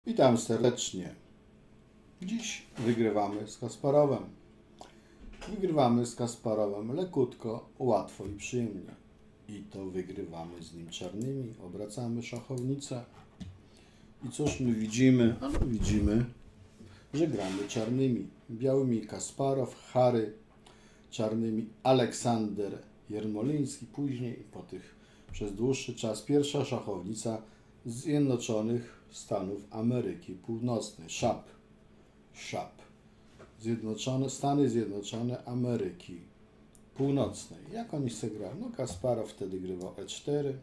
Witam serdecznie. Dziś wygrywamy z Kasparowem. Wygrywamy z Kasparowem lekutko, łatwo i przyjemnie. I to wygrywamy z nim czarnymi. Obracamy szachownicę. I cóż my widzimy? Ano widzimy, że gramy czarnymi. Białymi Kasparow, Harry, czarnymi Aleksander Jermoliński. Później przez dłuższy czas pierwsza szachownica Zjednoczonych Stanów Ameryki Północnej. Szap. Stany Zjednoczone Ameryki Północnej. Jak oni se grali? No Kasparow wtedy grywał E4,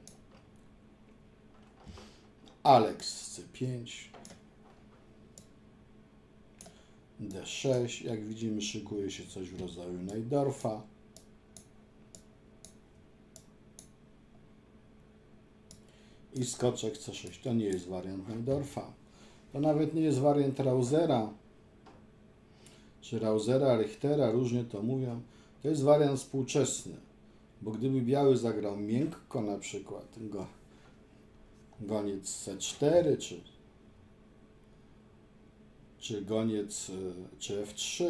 Alex C5, D6. Jak widzimy, szykuje się coś w rodzaju Najdorfa. I skoczek C6. To nie jest wariant Najdorfa. To nawet nie jest wariant Rausera, czy Rausera, Richtera, różnie to mówią. To jest wariant współczesny, bo gdyby biały zagrał miękko, na przykład goniec C4, czy goniec, czy F3,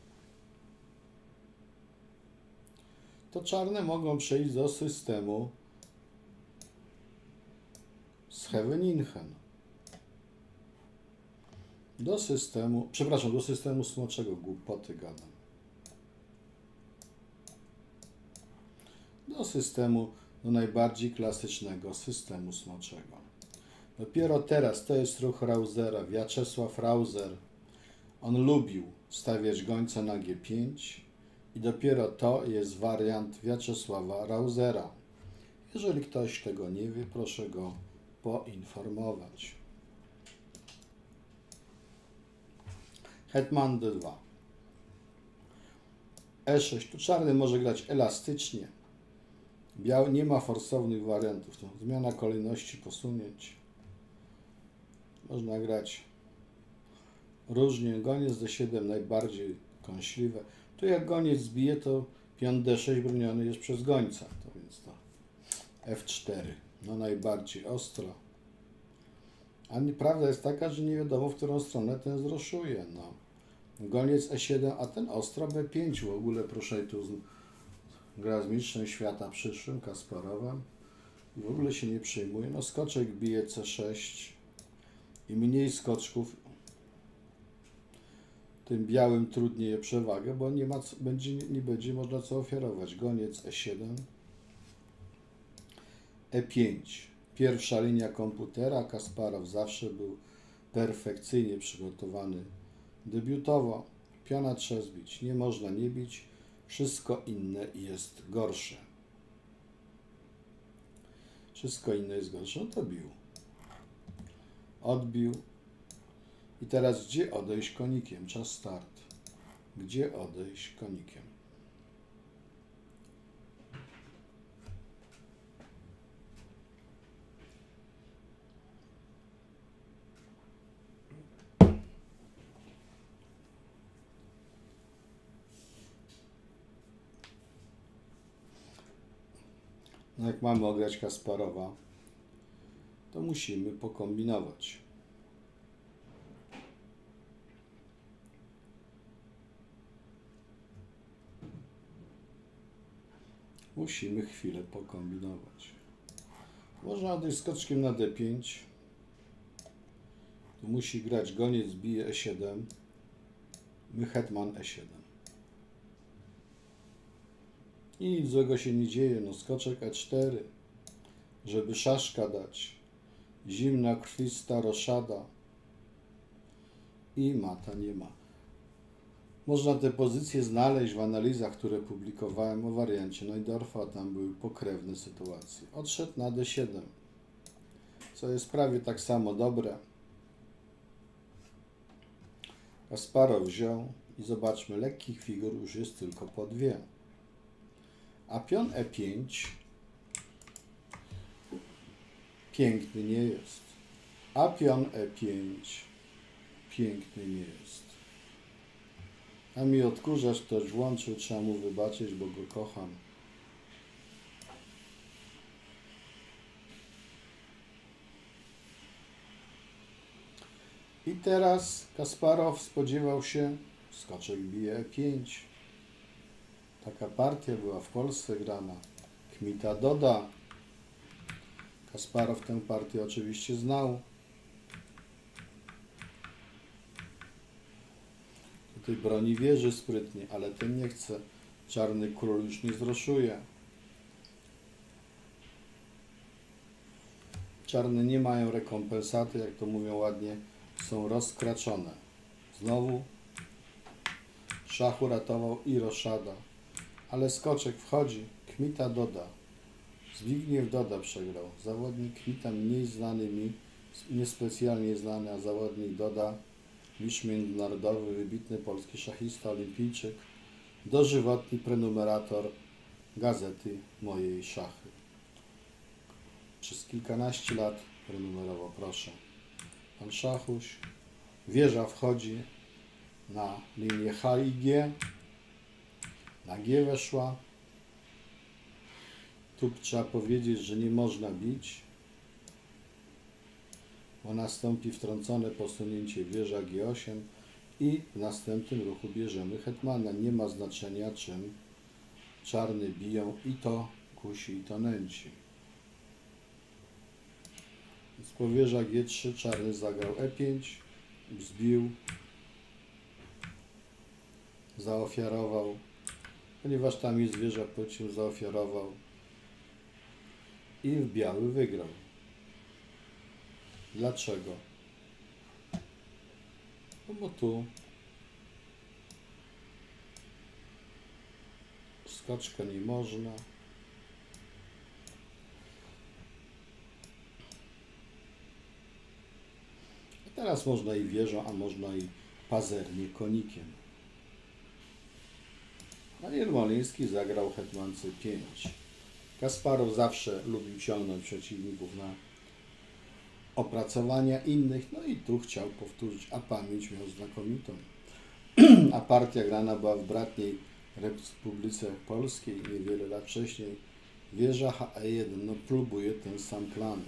to czarne mogą przejść do systemu Scheveningen. Do systemu smoczego, głupoty gadam. Do najbardziej klasycznego systemu smoczego. Dopiero teraz to jest ruch Rausera, Wiaczesław Rauser. On lubił stawiać gońca na G5 i dopiero to jest wariant Wiaczesława Rausera. Jeżeli ktoś tego nie wie, proszę go poinformować. Hetman D2. E6. Tu czarny może grać elastycznie. Biały nie ma forsownych wariantów. To zmiana kolejności posunięć. Można grać różnie. Goniec D7 najbardziej kąśliwe. Tu jak goniec zbije, to pion D6 broniony jest przez gońca. To więc to F4. No najbardziej ostro. A prawda jest taka, że nie wiadomo, w którą stronę ten zroszuje. No. Goniec E7, a ten ostro B5. W ogóle proszę, tu gra z mistrzem świata przyszłym, Kasparowem. I w ogóle się nie przyjmuje. No skoczek bije C6 i mniej skoczków, tym białym trudniej je przewagę, bo nie będzie można co ofiarować. Goniec E7, E5. Pierwsza linia komputera. Kasparow zawsze był perfekcyjnie przygotowany debiutowo. Piona trzeba zbić. Nie można nie bić. Wszystko inne jest gorsze. No to bił. Odbił. I teraz gdzie odejść konikiem? Czas start. Gdzie odejść konikiem? No jak mamy ograć Kasparowa, to musimy pokombinować. Musimy chwilę pokombinować. Można odejść skoczkiem na D5. Tu musi grać goniec bije E7. My hetman E7. I nic złego się nie dzieje. No skoczek E4, żeby szaszka dać. Zimna krwista roszada. I mata nie ma. Można te pozycje znaleźć w analizach, które publikowałem o wariancie Najdorfa. Tam były pokrewne sytuacje. Odszedł na D7, co jest prawie tak samo dobre. Kasparow wziął i zobaczmy, lekkich figur już jest tylko po dwie. A pion E5 piękny nie jest. A pion E5 piękny nie jest. A mi odkurzacz ktoś włączył, trzeba mu wybaczyć, bo go kocham. I teraz Kasparow spodziewał się, skoczek bije E5. Taka partia była w Polsce grana. Kmita doda. Kasparow tę partię oczywiście znał. Tutaj broni wieży sprytnie, ale ten nie chce. Czarny król już nie zroszuje. Czarne nie mają rekompensaty, jak to mówią ładnie, są rozkraczone. Znowu szach uratował i roszada. Ale skoczek wchodzi, Kmita doda. Zbigniew Doda przegrał. Zawodnik Kmita mniej znany mi, niespecjalnie znany, a zawodnik Doda, mistrz międzynarodowy, wybitny polski szachista, olimpijczyk, dożywotni prenumerator gazety Mojej Szachy. Przez kilkanaście lat prenumerował, proszę. Pan Szachuś. Wieża wchodzi na linię H i G. Na G weszła. Tu trzeba powiedzieć, że nie można bić, bo nastąpi wtrącone posunięcie wieża G8 i w następnym ruchu bierzemy hetmana. Nie ma znaczenia, czym czarny biją, i to kusi, i to nęci. Więc po wieża G3 czarny zagrał E5, zbił, zaofiarował, ponieważ tam jest wieża pociąg, zaofiarował i biały wygrał. Dlaczego? No bo tu skoczka nie można. A teraz można i wieżą, a można i pazernie konikiem. A Jermoliński zagrał hetman C5. Kasparow zawsze lubił ciągnąć przeciwników na opracowania innych, no i tu chciał powtórzyć, a pamięć miał znakomitą. A partia grana była w bratniej Republice Polskiej niewiele lat wcześniej. Wieża HE1, no próbuje ten sam plan.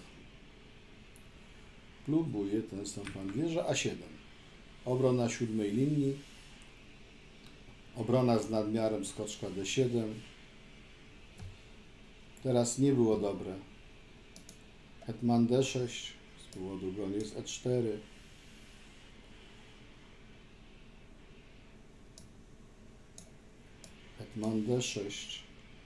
Próbuje ten sam plan. Wieża A7. Obrona siódmej linii. Obrona z nadmiarem skoczka D7. Teraz nie było dobre. Hetman D6. Z powodu goniec E4. Hetman D6.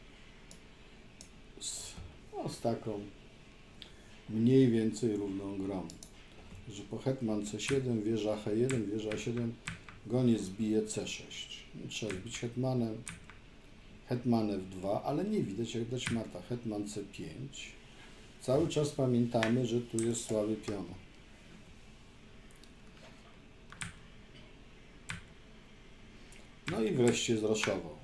Z taką mniej więcej równą grą. Że po hetman C7, wieża H1, wieża A7, goniec bije C6. Trzeba zbić hetmanem. Hetman F2, ale nie widać jak dać mata. Hetman C5. Cały czas pamiętamy, że tu jest słaby pion. No i wreszcie zroszował.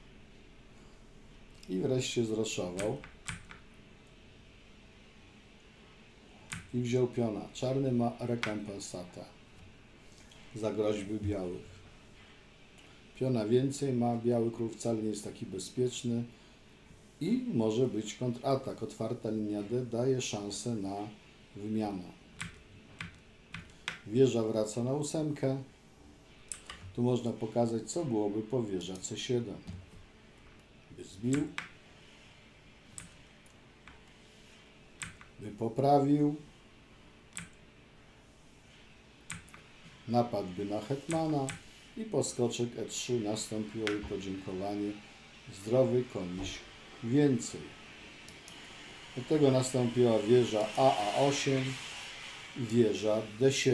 I wziął piona. Czarny ma rekompensatę za groźby białych. Piona więcej ma, biały król wcale nie jest taki bezpieczny i może być kontratak. Otwarta linia D daje szansę na wymianę. Wieża wraca na 8. Tu można pokazać, co byłoby po wieża C7. By zbił, by poprawił, napadłby na hetmana i po skoczek E3 nastąpiłoby podziękowanie. Zdrowy koniś więcej. Do tego nastąpiła wieża AA8 i wieża D7.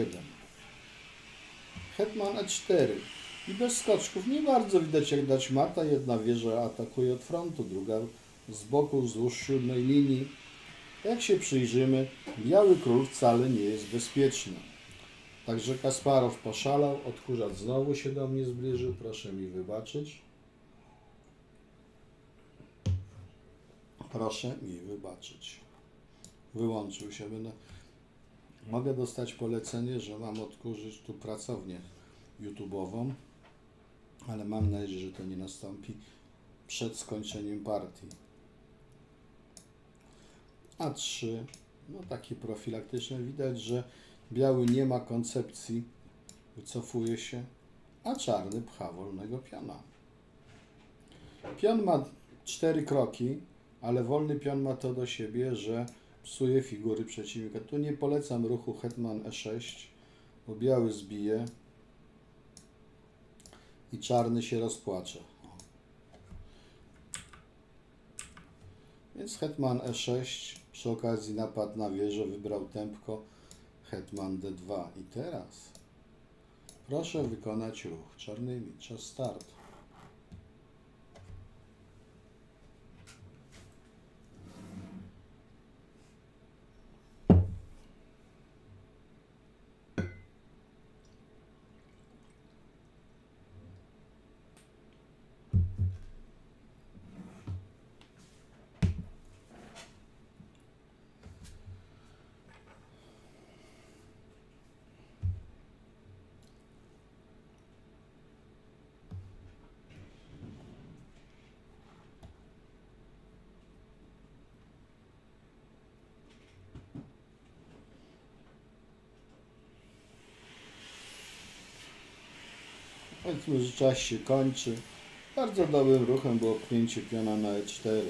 Hetman E4 i bez skoczków nie bardzo widać jak dać mata. Jedna wieża atakuje od frontu, druga z boku wzdłuż siódmej linii. Jak się przyjrzymy, biały król wcale nie jest bezpieczny. Także Kasparow poszalał, odkurzacz znowu się do mnie zbliżył, proszę mi wybaczyć. Proszę mi wybaczyć. Wyłączył się. Mogę dostać polecenie, że mam odkurzyć tu pracownię YouTube'ową, ale mam nadzieję, że to nie nastąpi przed skończeniem partii. A3, no takie profilaktyczne. Widać, że Biały nie ma koncepcji, wycofuje się, a czarny pcha wolnego piona. Pion ma 4 kroki, ale wolny pion ma to do siebie, że psuje figury przeciwnika. Tu nie polecam ruchu hetman e6, bo biały zbije i czarny się rozpłacze. Więc hetman e6, przy okazji napad na wieżę, wybrał tempko hetman d2. I teraz proszę wykonać ruch czarnymi. Czas start. Powiedzmy, że czas się kończy. Bardzo dobrym ruchem było pchnięcie piona na e4.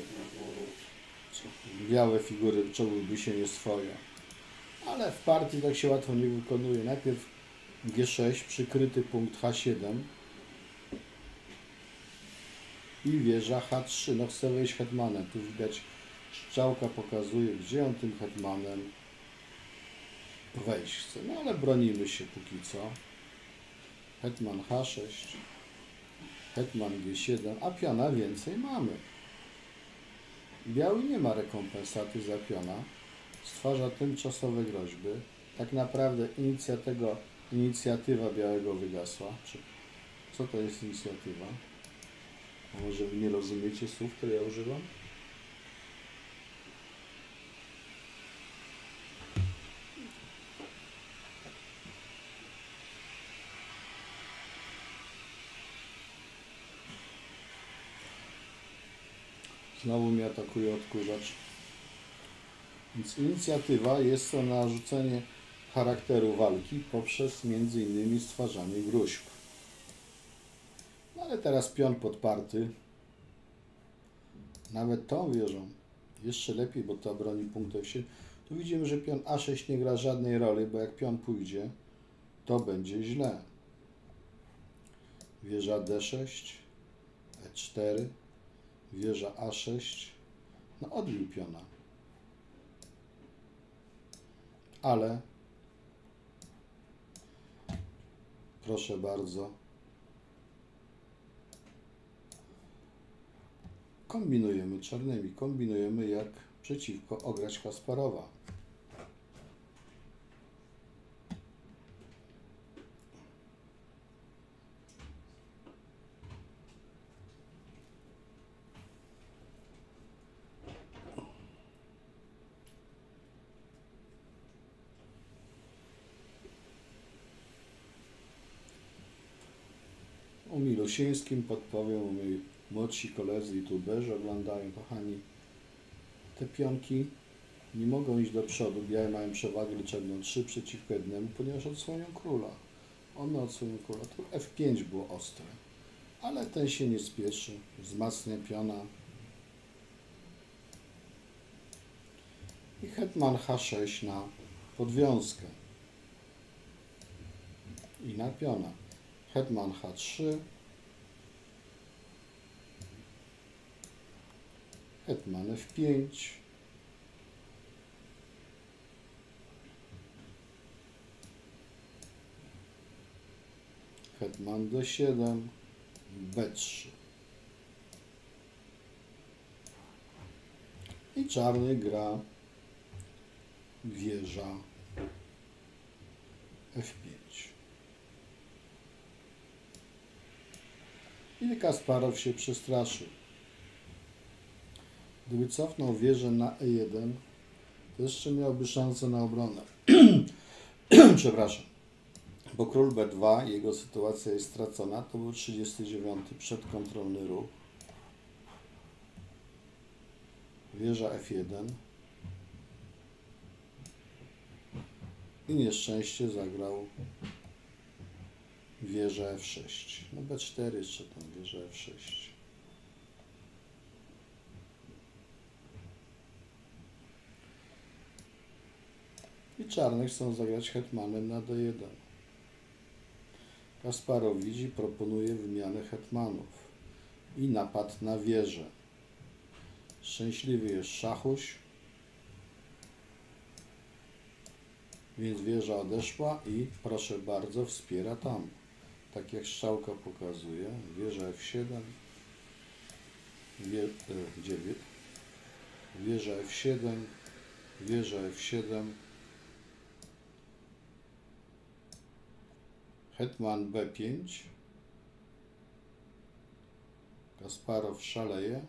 Białe figury czołgłyby się nie swoje. Ale w partii tak się łatwo nie wykonuje. Najpierw g6, przykryty punkt h7 i wieża h3. No chce wejść hetmanem. Tu widać, strzałka pokazuje, gdzie on tym hetmanem wejść chce. No ale bronimy się póki co. Hetman h6, hetman g7, a piona więcej mamy. Biały nie ma rekompensaty za piona, stwarza tymczasowe groźby. Tak naprawdę inicjatywa białego wygasła. Co to jest inicjatywa? A może wy nie rozumiecie słów, które ja używam? Znowu mnie atakuje odkurzacz. Więc inicjatywa jest to narzucenie charakteru walki poprzez m.in. stwarzanie gruźb. No ale teraz pion podparty. Nawet tą wieżą. Jeszcze lepiej, bo to broni punkt F7. Tu widzimy, że pion A6 nie gra żadnej roli, bo jak pion pójdzie, to będzie źle. Wieża D6, E4, wieża A6. No odbił piona. Ale proszę bardzo, kombinujemy czarnymi, kombinujemy jak przeciwko ograć Kasparowa. O Milusińskim podpowiem, o moi młodsi koledzy youtuberzy oglądają, kochani, te pionki nie mogą iść do przodu, białe mają przewagę liczebną 3 przeciwko 1, ponieważ odsłonią króla. One odsłonią króla. Tu F5 było ostre, ale ten się nie spieszy, wzmacnia piona. I hetman H6 na podwiązkę i na piona. Hetman H3, hetman F5, hetman D7, B3. I czarny gra wieża F5. I Kasparow się przestraszył. Gdyby cofnął wieżę na E1, to jeszcze miałby szansę na obronę. Przepraszam. Bo król B2, jego sytuacja jest stracona. To był 39. przedkontrolny ruch. Wieża F1. i nieszczęście zagrał wieżę F6. No B4 jeszcze tam wieżę F6. I czarne chcą zagrać hetmanem na D1. Kasparow widzi, proponuje wymianę hetmanów i napad na wieżę. Szczęśliwy jest szachuś, więc wieża odeszła i proszę bardzo, wspiera tam. Tak jak strzałka pokazuje, wieża F7, wieża F7, wieża F7, hetman B5, Kasparow szaleje,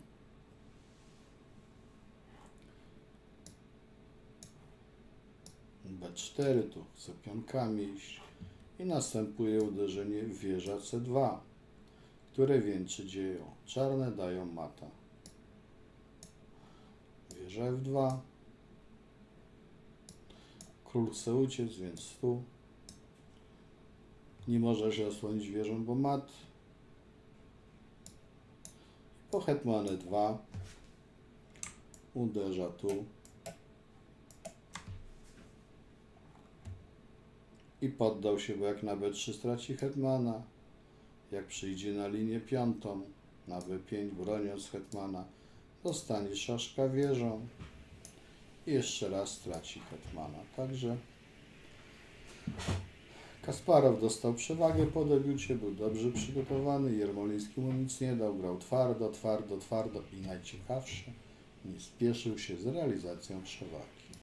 B4, tu chce pionkami iść i następuje uderzenie w wieża C2, które wieńczy dzieją. Czarne dają mata. Wieża F2, król chce uciec, więc tu nie może się osłonić wieżą, bo mat. Po hetman E2 uderza tu i poddał się, bo jak na B3 straci hetmana, jak przyjdzie na linię piątą, na B5 broniąc hetmana, dostanie szaszka wieżą i jeszcze raz straci hetmana. Także Kasparow dostał przewagę po debiucie, był dobrze przygotowany, Jermoliński mu nic nie dał, grał twardo, twardo, twardo i najciekawsze, nie spieszył się z realizacją przewagi.